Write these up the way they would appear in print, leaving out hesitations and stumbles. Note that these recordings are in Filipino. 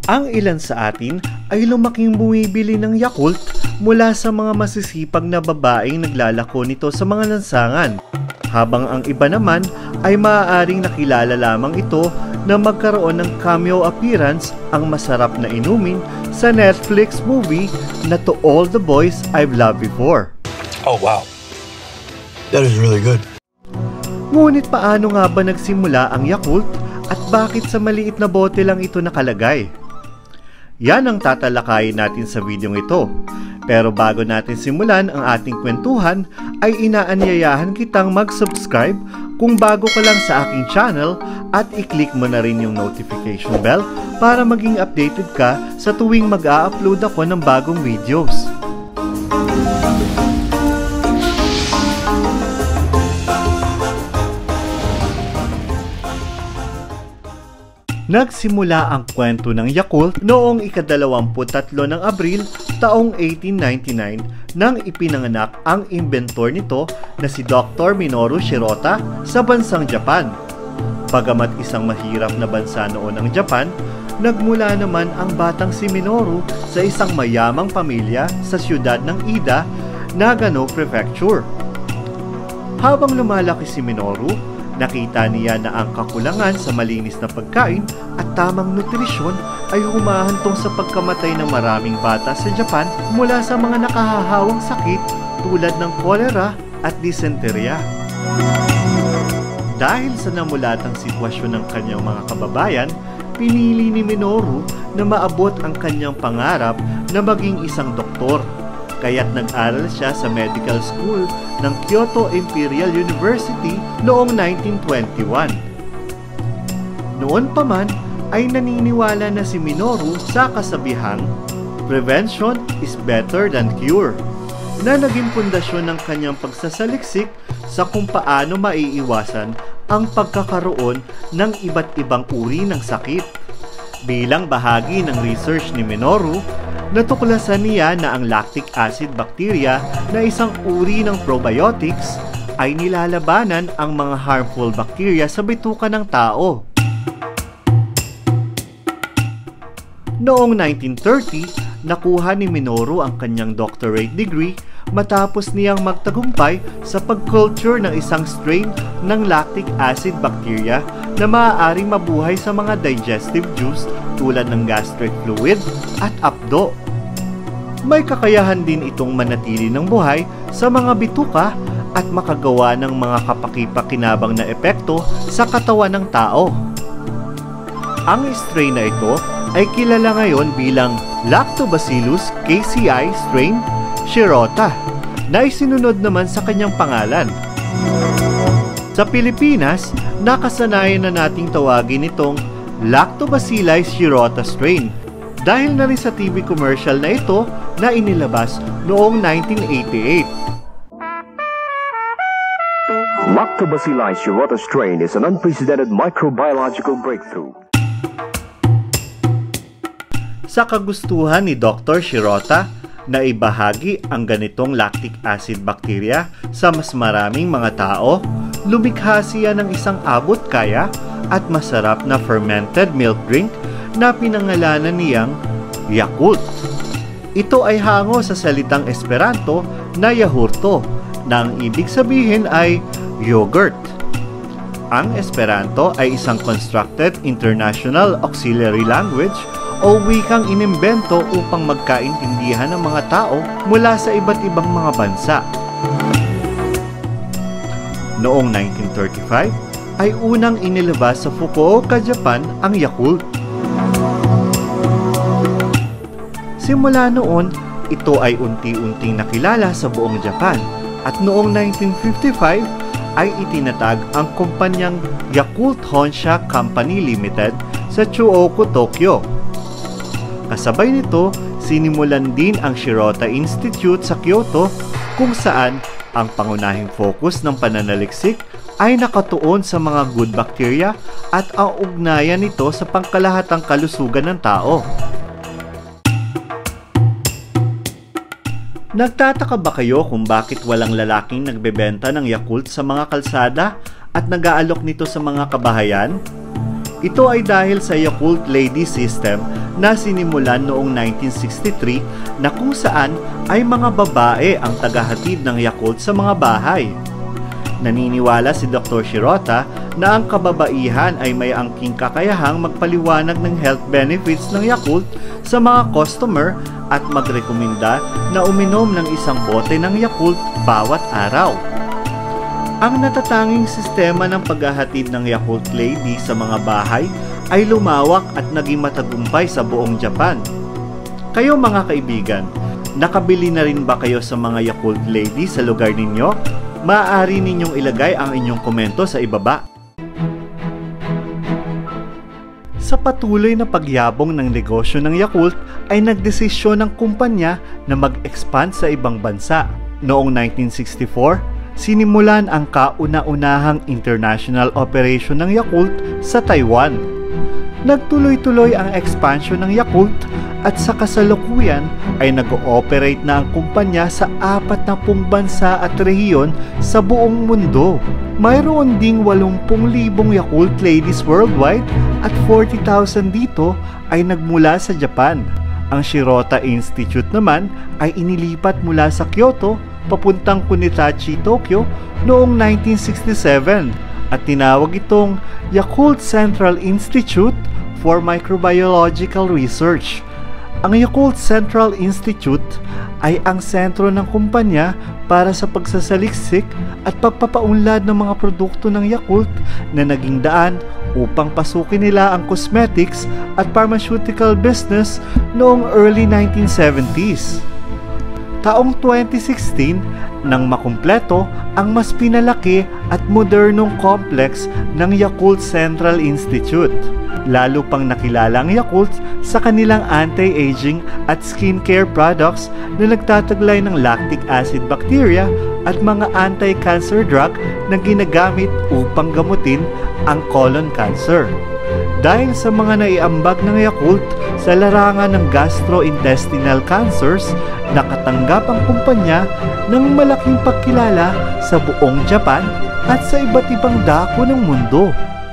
Ang ilan sa atin ay lumaking bumibili ng Yakult mula sa mga masisipag na babaeng naglalako nito sa mga lansangan, habang ang iba naman ay maaaring nakilala lamang ito na magkaroon ng cameo appearance ang masarap na inumin sa Netflix movie na To All the Boys I've Loved Before. Oh wow, that is really good. Ngunit paano nga ba nagsimula ang Yakult at bakit sa maliit na bote lang ito nakalagay? Yan ang tatalakayin natin sa videong ito. Pero bago natin simulan ang ating kwentuhan, ay inaanyayahan kitang mag-subscribe kung bago ka lang sa aking channel at i-click mo na rin yung notification bell para maging updated ka sa tuwing mag-a-upload ako ng bagong videos. Nagsimula ang kwento ng Yakult noong ika-23 ng Abril taong 1899 nang ipinanganak ang inventor nito na si Dr. Minoru Shirota sa bansang Japan. Bagamat isang mahirap na bansa noon ang Japan, nagmula naman ang batang si Minoru sa isang mayamang pamilya sa siyudad ng Ida, Nagano Prefecture. Habang lumalaki si Minoru, nakita niya na ang kakulangan sa malinis na pagkain at tamang nutrisyon ay humahantong sa pagkamatay ng maraming bata sa Japan mula sa mga nakahahawang sakit tulad ng kolera at disenterya. Dahil sa namulatang sitwasyon ng kanyang mga kababayan, pinili ni Minoru na maabot ang kanyang pangarap na maging isang doktor. Kaya't nag-aral siya sa medical school ng Kyoto Imperial University noong 1921. Noon pa man ay naniniwala na si Minoru sa kasabihang "Prevention is better than cure", na naging pundasyon ng kanyang pagsasaliksik sa kung paano maiiwasan ang pagkakaroon ng iba't ibang uri ng sakit. Bilang bahagi ng research ni Minoru, natuklasan niya na ang lactic acid bacteria na isang uri ng probiotics ay nilalabanan ang mga harmful bacteria sa bituka ng tao. Noong 1930, nakuha ni Minoru ang kanyang doctorate degree matapos niyang magtagumpay sa pag-culture ng isang strain ng lactic acid bacteria na maaaring mabuhay sa mga digestive juice tulad ng gastric fluid at apdo. May kakayahan din itong manatili ng buhay sa mga bituka at makagawa ng mga kapaki-pakinabang na epekto sa katawan ng tao. Ang strain na ito ay kilala ngayon bilang Lactobacillus KCI strain Shirota, na isinunod naman sa kanyang pangalan. Sa Pilipinas, nakasanayan na nating tawagin itong Lactobacilli Shirota strain dahil na rin sa TV commercial na ito na inilabas noong 1988. Lactobacilli Shirota strain is an unprecedented microbiological breakthrough. Sa kagustuhan ni Dr. Shirota na ibahagi ang ganitong lactic acid bacteria sa mas maraming mga tao, lumikha siya ng isang abot kaya at masarap na fermented milk drink na pinangalanan niyang Yakult. Ito ay hango sa salitang Esperanto na Yahurto, na ang ibig sabihin ay yogurt. Ang Esperanto ay isang constructed international auxiliary language o wikang inimbento upang magkaintindihan ng mga tao mula sa iba't ibang mga bansa. Noong 1935, ay unang inilabas sa Fukuoka, Japan ang Yakult. Simula noon, ito ay unti-unting nakilala sa buong Japan at noong 1955 ay itinatag ang kumpanyang Yakult Honsha Company Limited sa Chuoku, Tokyo. Kasabay nito, sinimulan din ang Shirota Institute sa Kyoto kung saan ang pangunahing focus ng pananaliksik ay nakatuon sa mga good bacteria at ang ugnayan nito sa pangkalahatang kalusugan ng tao. Nagtataka ba kayo kung bakit walang lalaking nagbebenta ng Yakult sa mga kalsada at nag-aalok nito sa mga kabahayan? Ito ay dahil sa Yakult Lady System na sinimulan noong 1963 na kung saan ay mga babae ang tagahatid ng Yakult sa mga bahay. Naniniwala si Dr. Shirota na ang kababaihan ay may angking kakayahang magpaliwanag ng health benefits ng Yakult sa mga customer at magrekomenda na uminom ng isang bote ng Yakult bawat araw. Ang natatanging sistema ng paghahatid ng Yakult Lady sa mga bahay ay lumawak at naging matagumpay sa buong Japan. Kayo mga kaibigan, nakabili na rin ba kayo sa mga Yakult Lady sa lugar ninyo? Maaari ninyong ilagay ang inyong komento sa ibaba. Sa patuloy na pagyabong ng negosyo ng Yakult ay nagdesisyon ng kumpanya na mag-expand sa ibang bansa. Noong 1964, sinimulan ang kauna-unahang international operation ng Yakult sa Taiwan. Nagtuloy-tuloy ang expansion ng Yakult at sa kasalukuyan ay nag-ooperate na ang kumpanya sa 40 bansa at rehiyon sa buong mundo. Mayroon ding 80,000 Yakult Ladies worldwide at 40,000 dito ay nagmula sa Japan. Ang Shirota Institute naman ay inilipat mula sa Kyoto papuntang Kunitachi, Tokyo noong 1967 at tinawag itong Yakult Central Institute for Microbiological Research. Ang Yakult Central Institute ay ang sentro ng kumpanya para sa pagsasaliksik at pagpapaunlad ng mga produkto ng Yakult na naging daan upang pasukin nila ang cosmetics at pharmaceutical business noong early 1970s. Taong 2016 nang makumpleto ang mas pinalaki at modernong complex ng Yakult Central Institute. Lalo pang nakilala ang Yakult sa kanilang anti-aging at skincare products na nagtataglay ng lactic acid bacteria at mga anti-cancer drug na ginagamit upang gamutin ang colon cancer. Dahil sa mga naiambag ng Yakult sa larangan ng gastrointestinal cancers, nakatanggap ang kumpanya ng malaking pagkilala sa buong Japan at sa iba't ibang dako ng mundo.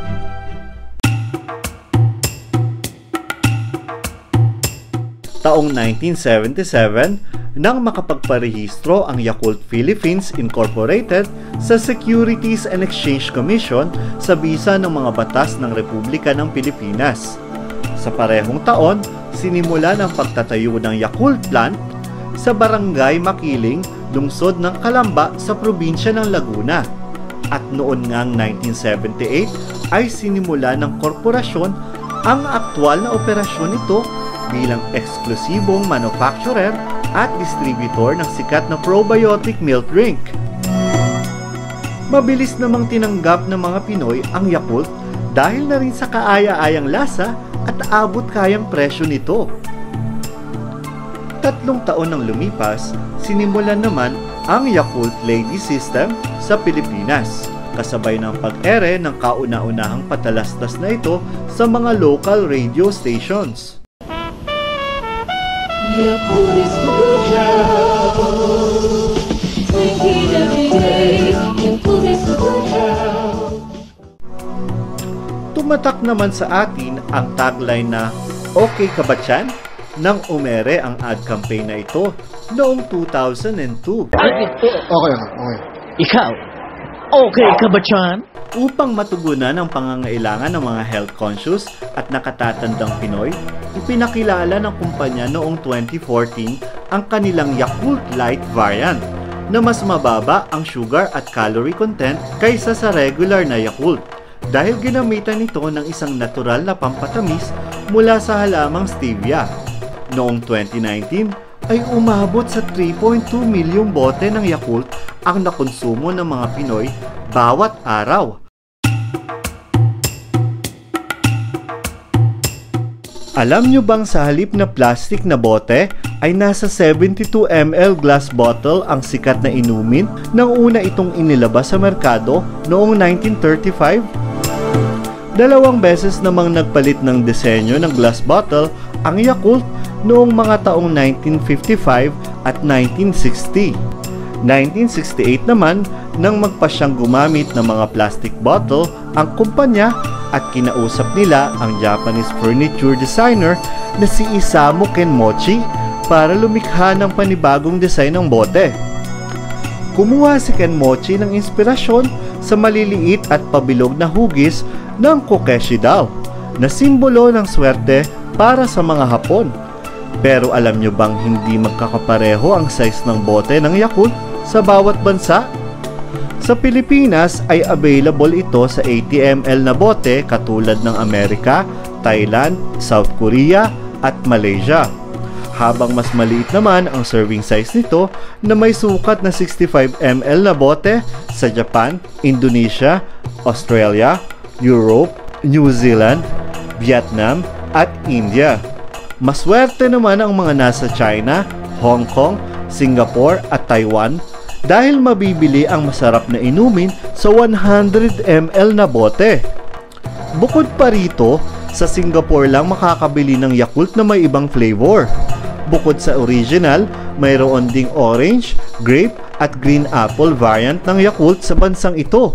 Taong 1977, nang makapagparehistro ang Yakult Philippines Incorporated sa Securities and Exchange Commission sa bisa ng mga batas ng Republika ng Pilipinas. Sa parehong taon, sinimulan ang pagtatayo ng Yakult Plant sa Barangay Makiling, lungsod ng Calamba sa probinsya ng Laguna. At noon ngang 1978 ay sinimula ng korporasyon ang aktwal na operasyon nito bilang eksklusibong manufacturer at distributor ng sikat na probiotic milk drink. Mabilis namang tinanggap ng mga Pinoy ang Yakult dahil na rin sa kaaya-ayang lasa at abot kayang presyo nito. 3 taon nang lumipas, sinimulan naman ang Yakult Lady System sa Pilipinas, kasabay ng pag-ere ng kauna-unahang patalastas na ito sa mga local radio stations. Yakult is good health. Take it every day. Yakult is good health. Tumatak naman sa atin ang tagline na "Okay ka ba tiyan?" nang umere ang ad campaign na ito noong 2002. Okay. Ikaw, okay ka ba tiyan? Upang matugunan ang pangangailangan ng mga health-conscious at nakatatandang Pinoy, ipinakilala ng kumpanya noong 2014 ang kanilang Yakult Light variant na mas mababa ang sugar at calorie content kaysa sa regular na Yakult dahil ginamitan ito ng isang natural na pampatamis mula sa halamang stevia. Noong 2019 ay umabot sa 3.2 milyong bote ng Yakult ang nakonsumo ng mga Pinoy bawat araw. Alam nyo bang sa halip na plastic na bote ay nasa 72 ml glass bottle ang sikat na inumin nang una itong inilabas sa merkado noong 1935? 2 beses namang nagpalit ng disenyo ng glass bottle ang Yakult noong mga taong 1955 at 1960. 1968 naman nang magpasyang gumamit ng mga plastic bottle ang kumpanya at kinausap nila ang Japanese furniture designer na si Isamu Kenmochi para lumikha ng panibagong design ng bote. Kumuha si Kenmochi ng inspirasyon sa maliliit at pabilog na hugis ng kokeshi daw na simbolo ng swerte para sa mga Hapon. Pero alam nyo bang hindi magkakapareho ang size ng bote ng Yakult sa bawat bansa? Sa Pilipinas ay available ito sa 80 ml na bote katulad ng Amerika, Thailand, South Korea at Malaysia. Habang mas maliit naman ang serving size nito na may sukat na 65 ml na bote sa Japan, Indonesia, Australia, Europe, New Zealand, Vietnam at India. Maswerte naman ang mga nasa China, Hong Kong, Singapore at Taiwan dahil mabibili ang masarap na inumin sa 100 ml na bote. Bukod pa rito, sa Singapore lang makakabili ng Yakult na may ibang flavor. Bukod sa original, mayroon ding orange, grape at green apple variant ng Yakult sa bansang ito.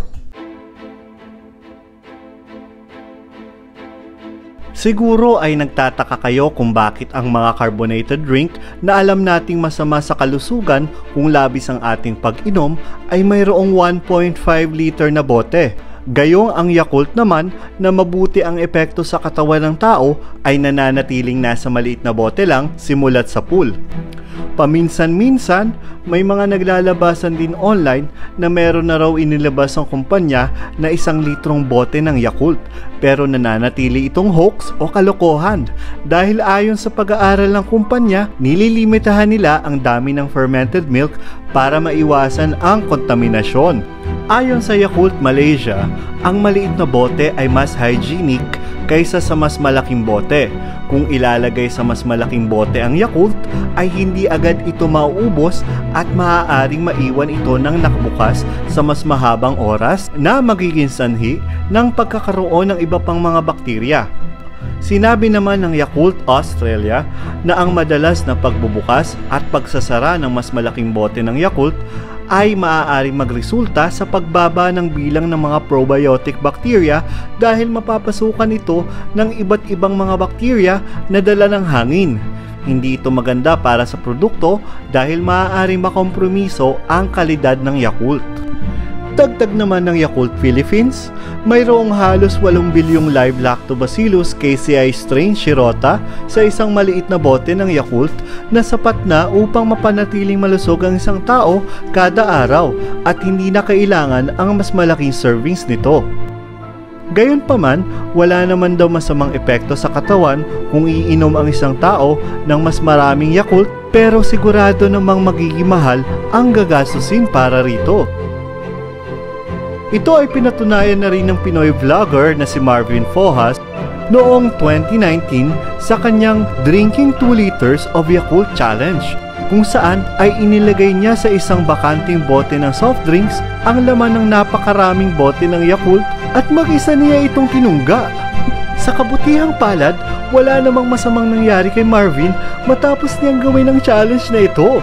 Siguro ay nagtataka kayo kung bakit ang mga carbonated drink na alam nating masama sa kalusugan kung labis ang ating pag-inom ay mayroong 1.5 liter na bote. Gayong ang Yakult naman na mabuti ang epekto sa katawan ng tao ay nananatiling nasa maliit na bote lang simulat sa pool. Paminsan-minsan, may mga naglalabasan din online na meron na raw inilabas ang kumpanya na 1 litrong bote ng Yakult pero nananatili itong hoax o kalokohan dahil ayon sa pag-aaral ng kumpanya, nililimitahan nila ang dami ng fermented milk para maiwasan ang kontaminasyon. Ayon sa Yakult Malaysia, ang maliit na bote ay mas hygienic kaysa sa mas malaking bote. Kung ilalagay sa mas malaking bote ang Yakult, ay hindi agad ito mauubos at maaaring maiwan ito ng nakabukas sa mas mahabang oras na magiging sanhi ng pagkakaroon ng iba pang mga bakterya. Sinabi naman ng Yakult Australia na ang madalas na pagbubukas at pagsasara ng mas malaking bote ng Yakult ay maaaring magresulta sa pagbaba ng bilang ng mga probiotic bacteria dahil mapapasukan ito ng iba't ibang mga bakterya na dala ng hangin. Hindi ito maganda para sa produkto dahil maaaring makompromiso ang kalidad ng Yakult. Dagdag naman ng Yakult Philippines, mayroong halos 8 bilyong live Lactobacillus KCI strain Shirota sa isang maliit na bote ng Yakult na sapat na upang mapanatiling malusog ang isang tao kada araw at hindi na kailangan ang mas malaking servings nito. Gayunpaman, wala naman daw masamang epekto sa katawan kung iinom ang isang tao ng mas maraming Yakult pero sigurado namang magiging mahal ang gagastusin para rito. Ito ay pinatunayan na rin ng Pinoy vlogger na si Marvin Fohas noong 2019 sa kanyang Drinking 2 Liters of Yakult Challenge, kung saan ay inilagay niya sa isang bakanting bote ng soft drinks ang laman ng napakaraming bote ng Yakult at mag-isa niya itong tinungga. Sa kabutihang palad, wala namang masamang nangyari kay Marvin matapos niyang gawin ang challenge na ito.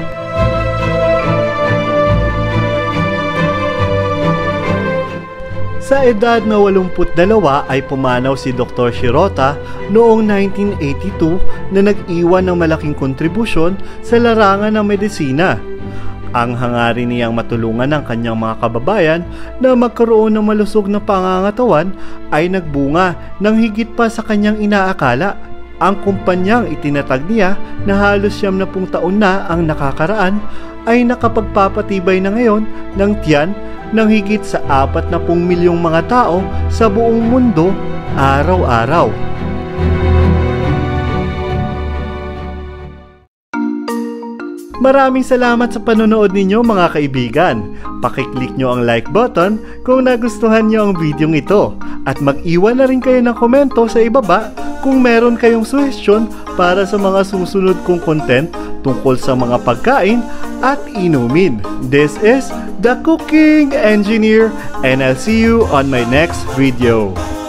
Sa edad na 82 ay pumanaw si Dr. Shirota noong 1982 na nag-iwan ng malaking kontribusyon sa larangan ng medisina. Ang hangarin niyang matulungan ng kanyang mga kababayan na magkaroon ng malusog na pangangatawan ay nagbunga ng higit pa sa kanyang inaakala. Ang kumpanyang itinatag niya na halos 70 taon na ang nakakaraan ay nakapagpapatibay na ngayon ng tiyan ng higit sa 40 milyong mga tao sa buong mundo araw-araw. Maraming salamat sa panonood ninyo mga kaibigan. Pakiclick nyo ang like button kung nagustuhan nyo ang video ito at mag-iwan na rin kayo ng komento sa ibaba kung meron kayong suggestion para sa mga susunod kong content tungkol sa mga pagkain at inumin. This is The Cooking Engineer and I'll see you on my next video.